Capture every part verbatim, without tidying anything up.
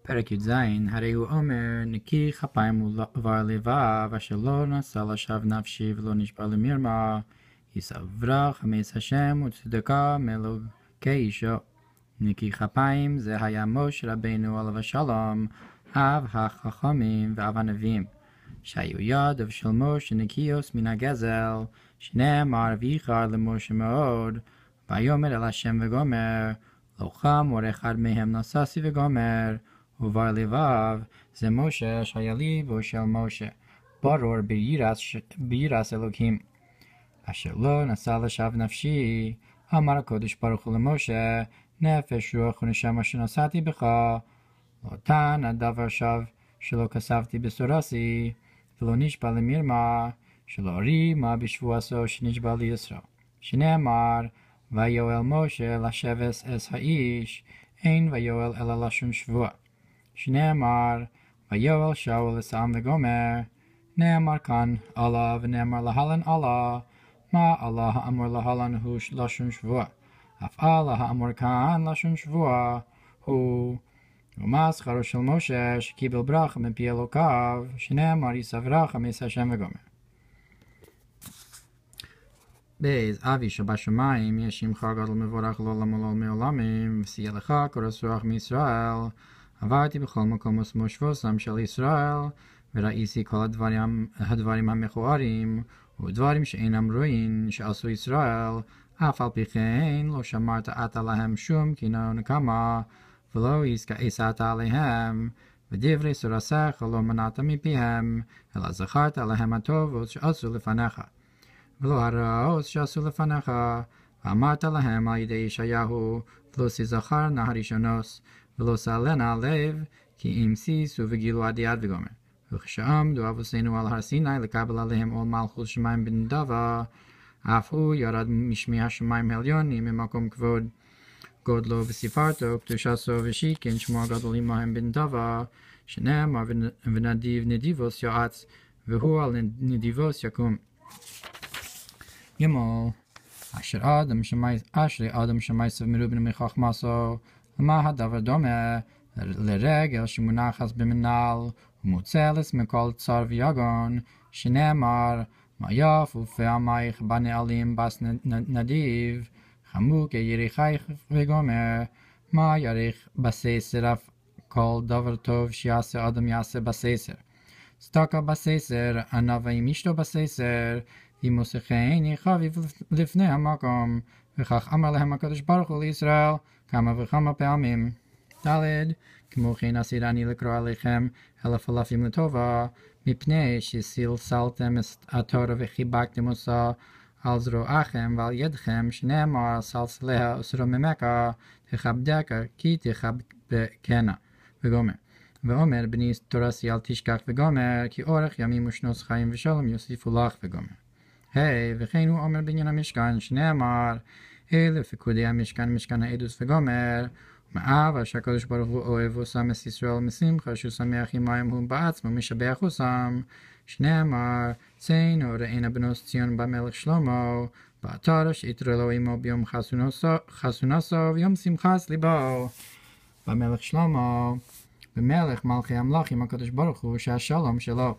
פרק י"ז, הרי הוא אומר, נקי כפיים ובר לבב, אשר לא נשא לשווא נפשי ולא נשבע למרמה, יסברה חמץ השם וצדקה מאלוקי אישו. נקי כפיים זה היה משה רבנו עליו השלום, אב החכמים ואב הנביאים, שהיו ידיו של משה נקיוס מן הגזל, שנאמר וייחר למשה מאוד, ויאמר אל השם וגומר, לא חמור אחד מהם נשאתי וגומר, ובר לבב זה משה שהיה ליבו של משה, ברור ביראת אלוקים, אשר לא נשא לשווא נפשי. אמר הקדוש ברוך הוא למשה, נפש רוח ונשמה שנשאתי בך, לא תן הדבר שווא שלא כספתי בסורסי, ולא נשבע למרמה, שלא רימה בשבועתו שנשבע לישראל, שנאמר, ויואל משה לשבס אס האיש, אין ויואל אלא לשון שבוע, שנאמר, ויואל שאול אס העם וגומר. נאמר כאן אללה ונאמר להלן אללה, מה אללה האמור להלן הוא לשון שבוע, אף אללה האמור כאן לשון שבוע הוא. ומה שכרו של משה שקיבל ברכה מפי אלוקיו, שנאמר יסברך חמץ השם וגומר. בייז אבי שבשמיים יש שמך גדול מבורך לעולם ולעולמי עולמים, וסייע לך קורס רוח מישראל. עברתי בכל מקום ושבוסם של ישראל, וראיתי כל הדברים, הדברים המכוערים ודברים שאינם רואים שעשו ישראל, אף על פי כן לא שמרת אתה להם שום קינה ונקמה, ולא הסעת עליהם, ודברי סורסך לא מנעת מפיהם, אלא זכרת להם הטובות שעשו לפניך, ולא הרעות שעשו לפניך, ואמרת להם על ידי ישעיהו, ולא תזכר נא הראשונות, ולא סלנה לב, כי אם סיסו וגילו עד יד וגומר. וכשעמדו אבותינו על הר סיני לקבל עליהם עול מלכות שמיים בנדבה, אף הוא ירד משמי השמיים העליונים ממקום כבוד גודלו וספרתו, קדושתו ושיכן שמו הגדול עמהם בנדבה, שנאמר ונדיב נדיבוס יועץ, והוא על נדיבוס יקום. גמול, אשר אדם שמי אשרי אדם שמייסב מרובין מחכמתו, למה הדבר דומה? לרגל שמונחת במנהל ומוצלת מכל צר ויגון, שנאמר, מה יפו פעמייך בנעלים בס נדיב, חמוק יריחייך וגומר, מה יריך בססר אף כל דבר טוב שיעשה אדם יעשה בססר. סתקה בססר, ענווה עם אשתו בססר, ומוסכן יחביב לפני המקום, וכך אמר להם הקדוש ברוך הוא לישראל כמה וכמה פעמים. ד' כמו כן אסיר אני לקרוא עליכם אלף אלפים לטובה, מפני שסלסלתם את התורה וחיבקתם אותה על זרועכם ועל ידכם, שנאמר סלסליה אסרו ממך תכבדך כי תחבקנה וגומר. ואומר בני תורתי אל תשכח וגומר, כי אורך ימים ושנות חיים ושלום יוסיפו לך וגומר. היי, וכן הוא אומר בעניין המשכן, שנאמר, אלה פקודי המשכן, משכן העדות וגומר, ומאהבה שהקדוש ברוך הוא אוהב ושם את ישראל משמחה, שהוא שמח עמהם הוא בעצמו משבח ושם, שנאמר, צאנו ראינה בנות ציון במלך שלמה, באתר שיתרו לו עמו ביום חסונסו ויום שמחת ליבו. במלך שלמה, במלך מלכי המלכים הקדוש ברוך הוא שהשלום שלו.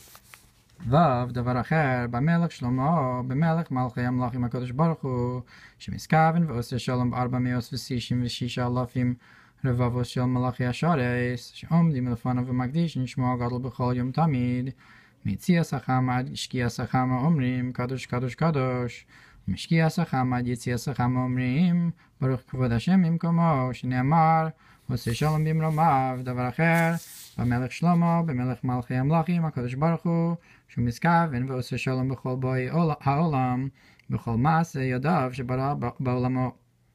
ו' דבר אחר, במלך שלמה, במלך מלכי המלכים הקדוש ברוך הוא, שמסכוון ועושה שלום בארבע מאות ושישים ושישה אלפים רבבות של מלכי השרס, שעומדים לפניו ומקדישים שמו הגדול בכל יום תמיד, מיציאת החמה עד שקיעת החמה אומרים קדוש קדוש קדוש, ומשקיעת החמה עד יציאת החמה אומרים ברוך כבוד השם במקומו, שנאמר עושה שלום במרומיו. דבר אחר, במלך שלמה, במלך מלכי המלכים הקדוש ברוך הוא, שהוא מסכוון ועושה שלום בכל בואי העולם, בכל מעשה ידיו שברא בעולמו.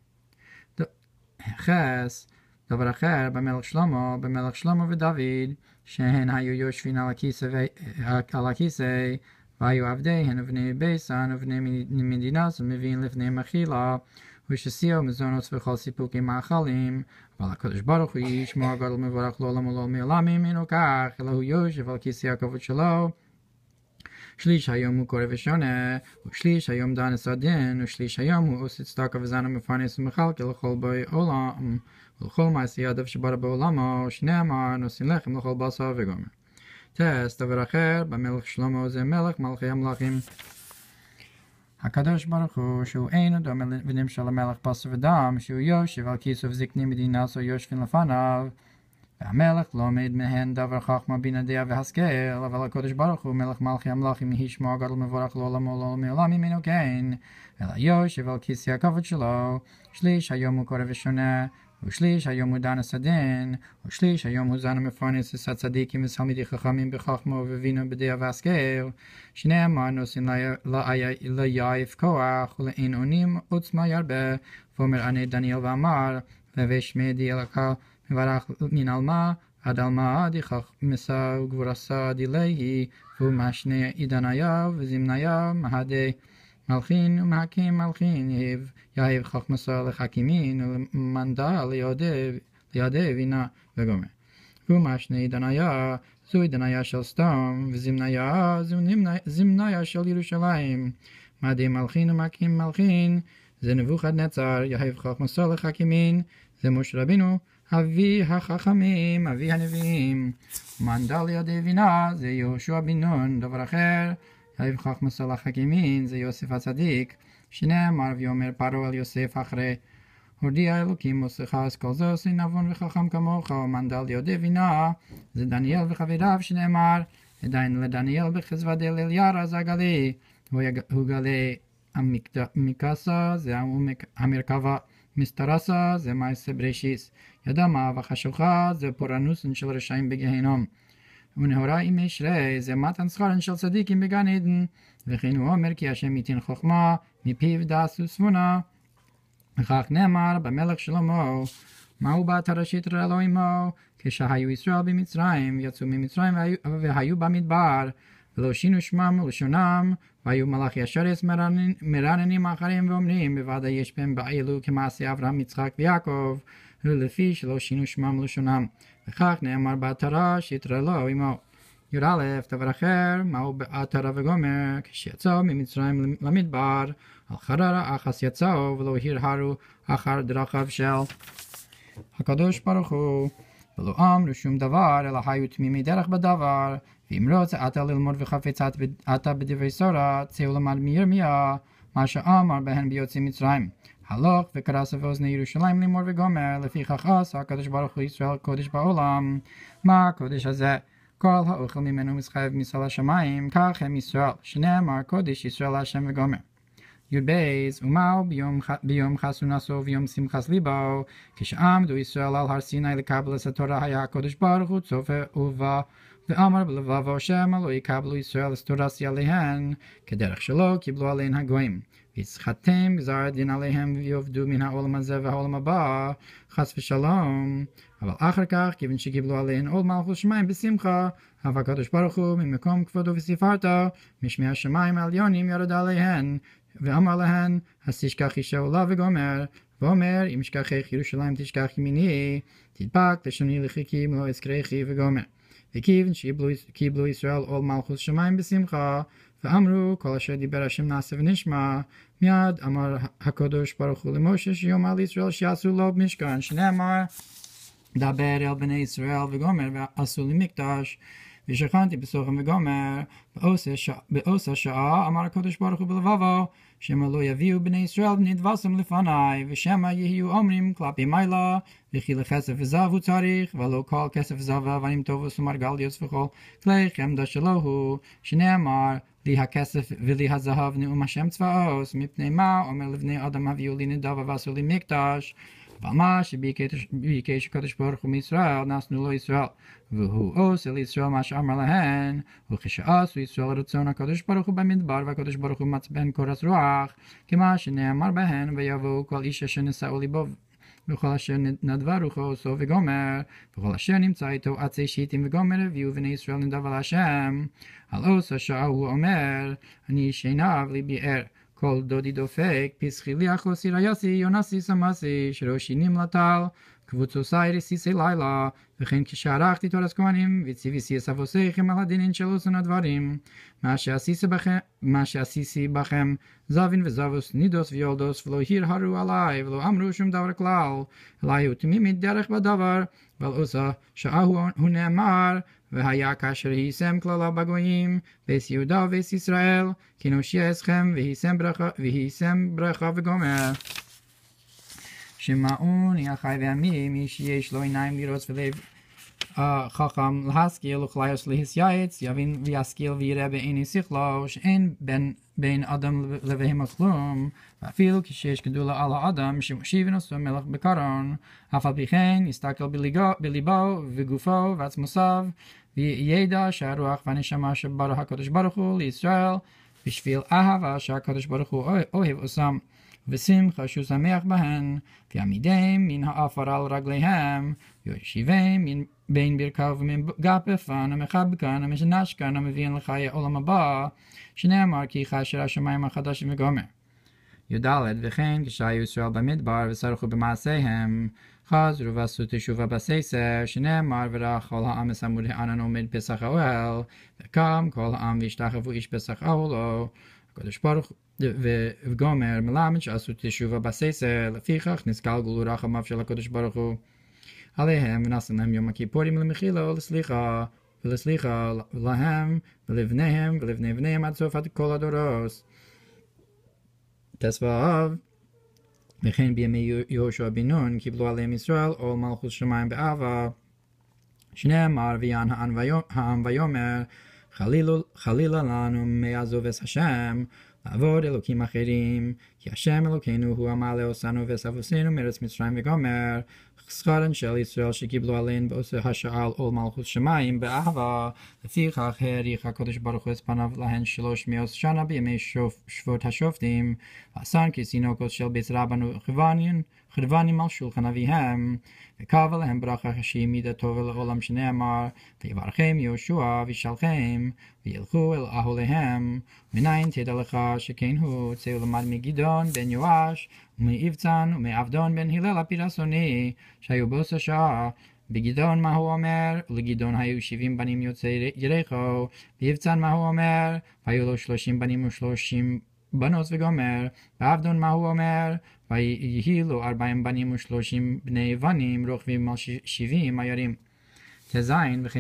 חס, דבר אחר, במלך שלמה, במלך שלמה ודוד, שהן היו יושבים על הכיסא, על הכיסא, והיו עבדיהן ובני ביסן ובני מדינס ומביאים לפניהם אכילה, ושסיעו מזונות וכל סיפוקים מאכלים, אבל הקדוש ברוך הוא שמו הגדול מבורך לעולם ולעולמי עולמים, אינו כך, אלא הוא יושב על כיסא הכבוד שלו. שליש היום הוא קורא ושונה, ושליש היום דן את הדין, ושליש היום הוא עושה צדקה וזנה מפרנס ומכלכל לכל בואי עולם, ולכל מעשי ידיו שברא בעולמו, שנאמר נושאים לחם לכל בשר וגומר. טס, דבר אחר, במלך שלמה זה מלך מלכי המלכים. הקדוש ברוך הוא, שהוא אינו דומה ונמשל למלך בשר ודם, שהוא יושב על כיסא וזקנים מדינה עשו יושבים לפניו, והמלך לומד מהן דבר חכמה בינה דעה והשכל, אבל הקדוש ברוך הוא מלך מלכי המלכים יהי שמו הגדול מבורך לעולמו לעולם מעולם ממנו כן, אלא יושב על כיסא הכבוד שלו, שליש היום הוא קורא ושונה, ושליש היום הוא דן הסדין, ושליש היום הוא זן המפרנס עשה צדיקים וסלמידי חכמים בחכמה ובבינה בדעה והשכל, שנאמר נושאים ליעף כוח ולאין אונים עוצמה ירבה, ואומר ענה דניאל ואמר, ושמי דיאלקה מברך מן עלמה, עד עלמה דיכך מסע וגבורסה דילהי, ומשנה עידניה וזמניה מהדי מלכין ומהקים מלכין, יהב יהב חכמסה לחכימין ומנדה לידי בינה וגומר. ומשנה עידניה זו עידניה של סתם, וזמניה זו זמניה של ירושלים, מהדי מלכין ומהקים מלכין, זה נבוכדנצר, יהב חכמסה לחכימין, זה משה רבינו, אבי החכמים, אבי הנביאים, מנדה לידי בינה, זה יהושע בן נון, דבר אחר, יהב חכמסה לחכימין, זה יוסף הצדיק, שנאמר ויאמר פרעה אל יוסף אחרי, הודיע אלוקים מוסך אז כל זה עושה נבון וחכם כמוך, ומנדה לידי בינה, זה דניאל וחבריו, שנאמר, עדיין לדניאל בחזוות אל אליעזר זה הגלי, הוא גלי המקסה, זה המרכבה, מסתרסה, זה מעשה בראשיס, ידמה וחשוכה, זה פורענוסן של רשעים בגיהינום, ונהורה עם ישרי, זה מתן שכרן של צדיקים בגן עדן, וכן הוא אומר כי השם ייתן חוכמה, מפיו דעש וסבונה, וכך נאמר במלך שלמה, מהו בת הראשית לאלוהימו, כשהיו ישראל במצרים, יצאו ממצרים והיו, והיו במדבר, ולא שינו שמם ולשונם, והיו מלאכי השרס מרננים אחרים ואומרים, בוודאי יש בהם באלו כמעשה אברהם, יצחק ויעקב, ולפי שלא שינו שמם ולשונם. וכך נאמר בעטרה שיתרא לו עמו. י"א דבר אחר, מהו בעטרה וגומר, כשיצאו ממצרים למדבר, על חררה אחס יצאו ולא הרהרו אחר דרכיו של הקדוש ברוך הוא. ולא אמרו שום דבר, אלא היו תמימי דרך בדבר, ואם רוצה אתה ללמוד וחפץ אתה בדברי סורה, צאו למד מירמיה, מה שאמר בהן ביוצאי מצרים. הלוך וקרא באוזני ירושלים לאמור וגומר, לפיכך עשה הקדוש ברוך הוא ישראל קודש בעולם. מה הקודש הזה? כל האוכל ממנו מסחייב מסל השמיים, כך הם ישראל, שנאמר קודש ישראל להשם וגומר. י"ב ומהו ביום, ביום חסונתו וביום שמחת ליבו, כשעמדו ישראל על הר סיני לקבלת התורה, היה הקדוש ברוך הוא צופה ובא, ואמר בלבבו שמא לא יקבלו ישראל אסתורסי עליהן, כדרך שלא קיבלו עליהן הגויים. ויצחתם גזר הדין עליהם ויעבדו מן העולם הזה והעולם הבא, חס ושלום. אבל אחר כך, כיוון שקיבלו עליהן עול מלכות שמיים בשמחה, אהב הקדוש ברוך הוא ממקום כבודו וספרתו, משמי השמיים העליונים ירד עליהן, ואמר להן, אז תשכח אישה עולה וגומר, ואומר, אם אשכחך ירושלים תשכח ימיני, תדבק לשוני לחיקים לא אזכרכי וגומר. וכיוון שקיבלו ישראל עול מלכות שמיים בשמחה, ואמרו, כל אשר דיבר השם נעשה ונשמע, מיד אמר הקדוש ברוך הוא למשה שיאמר לישראל שיעשו לו משכן, שנאמר, דבר אל בני ישראל וגומר ועשו לי מקדש, ושכנתי בסוכם וגומר, בעושה שעה אמר הקדוש ברוך הוא בלבבו, שמא לא יביאו בני ישראל ונדבסם לפניי, ושמא יהיו אומרים כלפי מעלה, וכי לכסף וזהב הוא צריך, ולא כל כסף וזהב ואבנים טובוס ומרגליות וכל כלי חמדה שלו הוא, שנאמר, לי הכסף ולי הזהב נאום השם צבאות, מפני מה אומר לבני אדם הביאו לי נדבה ועשו לי מקדש, אבל מה שביקש הקדוש ברוך הוא מישראל נעשנו לו ישראל, והוא עושה לישראל מה שאמר להן, וכשעשו ישראל רצון הקדוש ברוך הוא במדבר, והקדוש ברוך הוא מצא בהן קורת רוח, כמה שנאמר בהן, ויבואו כל איש אשר נשאו ליבו וכל אשר נדבה רוחו עושו וגומר, וכל אשר נמצא איתו עצי שיטים וגומר, הביאו בני ישראל נדבה להשם. על עושה שעה הוא אומר, אני ישניו לי ביער, כל דודי דופק, פסחי לי אחוסי ריוסי, יונסי סמסי, שראשי נמלטל, קבוצוסי רסיסי לילה, וכן כשערכתי תורת כהנים, וציוויתי אספוסיכם על הדינין של עושן הדברים, מה שעשיתי בכם, מה שעשיתי בכם, זבין וזבוס, נידוס ויולדוס, ולא הרהרו עליי, ולא אמרו שום דבר כלל, אלא היו תמימית דרך בדבר, ועל עושה שעה הוא נאמר, והיה כאשר הישם כללה בגויים, בית יהודה ובית ישראל, כי נושיע אתכם, והישם ברכה, והישם ברכה וגומר. שמעוני החי והמי, מי שיש לו עיניים לראות ולב חכם להשכיל וכליוס להסייעץ, יבין וישכיל ויראה בעיני שכלו, שאין בין, בין אדם לבהמה כלום, ואפילו כשיש גדולה על האדם, שמושיב נושא מלך בקרון, אף על פי כן יסתכל בליבו וגופו ועצמוסיו, וידע שהרוח והנשמה שברא הקדוש ברוך הוא לישראל, בשביל אהבה שהקדוש ברוך הוא אוהב אותם, ושמחה שהוא שמח בהן, ויעמידם מן האפר על רגליהם, ויושיבם בין ברכיו ומן גפפן, המחבקן, המשנשכן, המביאן לחיי העולם הבא, שנאמר כי כאשר השמיים החדשים וגומר. י"ד וכן כשהיו ישראל במדבר וסרחו במעשיהם, חזרו ועשו תשובה בסייסר, שנאמר וראה כל העם מסמוד הענן עומד פסח האוהל, וקם כל העם והשתחוו איש פסח אוהלו, הקדוש ברוך וגומר מלמד שעשו תשובה בסייסר, לפיכך נתגלגלו רחמיו של הקדוש ברוך הוא עליהם, ונתן להם יום הכיפורים למחילה ולסליחה, ולסליחה להם ולבניהם ולבני בניהם עד סוף כל הדורות. ט"ו וכן בימי יהושע בן נון קיבלו עליהם ישראל עול מלכות שמיים באהבה, שנאמר ויען העם ויאמר חלילה לנו מעזוב את השם לעבוד אלוקים אחרים, כי השם אלוקינו הוא המעלה אותנו ואספנו מארץ מצרים וגומר. שכרן של ישראל שקיבלו עליהן בעושה השעה על עול מלכות שמיים באהבה, לפיכך האריך הקדוש ברוך הוא את פניו להן שלוש מאות שנה בימי שבות השופטים, ועשן כסינוקות של בית רבן וחרבנים על שולחן אביהם, וקבע להם ברכה שהיא מידתו ולעולם, שנאמר ויברכם יהושע וישלחם וילכו אל אהליהם. מניין תדע לך שכן הוא, צאו למד מגדעון בן יואש ומאבצן ומעבדון בן הלל הפירסוני שהיו בעושה שעה. בגדעון מה הוא אומר? לגדעון היו שבעים בנים יוצאי יריחו. באבצן מה הוא אומר? והיו לו שלושים בנים ושלושים בנות וגומר. בעבדון מה הוא אומר? ויהי לו ארבעים בנים ושלושים בני בנים רוכבים על שבעים עיירים. ט"ז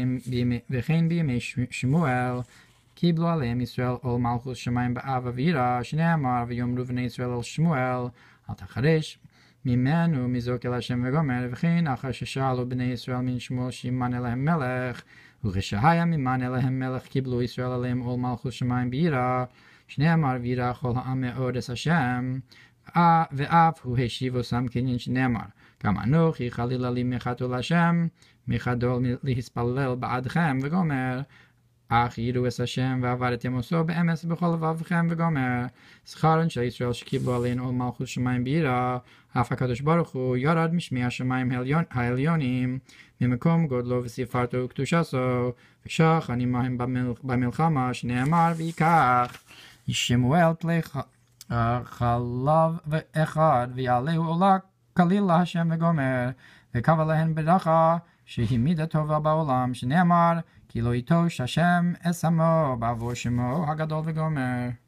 וכן בימי שמואל קיבלו עליהם ישראל עול מלכות שמיים באהבה ויראה, שנאמר ויאמרו בני ישראל על שמואל אל תחרש ממנו מזעוק אל השם וגומר. וכן אחר ששאלו בני ישראל מן שמואל שימנה להם מלך, וכשהיה ממנה להם מלך קיבלו ישראל עליהם עול מלכות שמיים ביראה, שנאמר ויראה כל העם מאוד את השם, ואף הוא השיב אותם כדין, שנאמר גם אנוכי חלילה לי מחתו להשם מחדול להספלל בעדכם וגומר. אך יראו את השם ועבדתם עושו באמץ בכל לבבכם וגומר. שכרן של ישראל שקיבלו עליהן עול מלכות שמיים ביראה, אף הקדוש ברוך הוא ירד משמי השמיים העליונים ממקום גודלו וספרתו וקדושתו, ושח עמהם במלחמה, שנאמר ויקח שמואל כלי חלב אחד ויעלהו עולה כליל להשם וגומר, וקבע להן ברכה שהיא מידה טובה בעולם, שנאמר כי לא יטוש השם את עמו בעבור שמו הגדול וגומר.